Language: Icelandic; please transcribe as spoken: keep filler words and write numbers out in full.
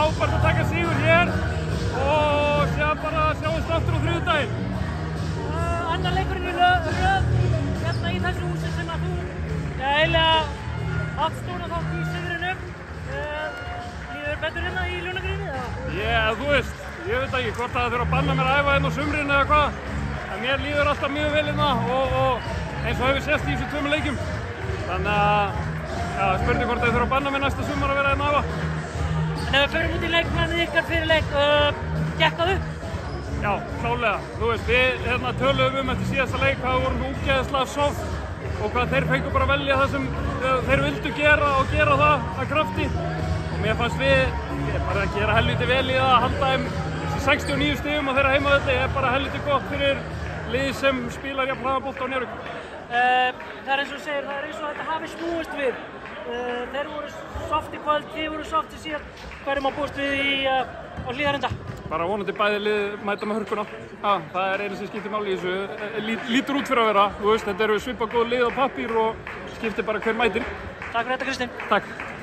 frábært að taka sigur hér og séðan bara sjáumst aftur á þriðjudaginn. Uh, annar leikurinn í röð, hérna í þessu húsi sem að þú ja, eiginlega átt stóran þátt í sigrinum. Uh, líður betur hérna í Ljónagryni? Já, yeah, þú veist, ég veit ekki hvort það þurfa að banna mér að æfa hérna á sumrin eða hvað. En mér líður alltaf mjög vel hérna og, og eins og hefur sést í þessu tveimur leikjum. Þannig að, já, spurning hvort það þurfa að banna mér næsta sumar að vera hérna að æfa. En ef við förum út í leikmennið ykkar fyrir leik, uh, gekk það upp? Já, klálega. Þú veist, við hérna töluðum um eftir síðasta leik hvað við vorum útgeðslega soft og hvað þeir fengu bara að velja það sem þeir vildu gera og gera það að krafti. Og mér fannst við bara að gera helviti vel í það að halda þeim sextíu og níu stigum á þeirra heimavelli er bara helviti gott fyrir lið sem spilar jafn hraðan bolta á Njarðvík. Uh, það er eins og segir, það er eins og þetta hafi snúist við. Uh, þeir voru soft í kvöld, þið voru soft í síðan. Hvað er maður búist við í, uh, á Hlíðarenda? Bara vonandi bæði lið mæta með hörkuna. Ha, það er einu sem skiptir máli í þessu. Lít, lítur út fyrir að vera, þú veist, þetta eru svipað góð lið á pappír og skiptir bara hver mætir. Takk fyrir þetta, Kristinn. Takk.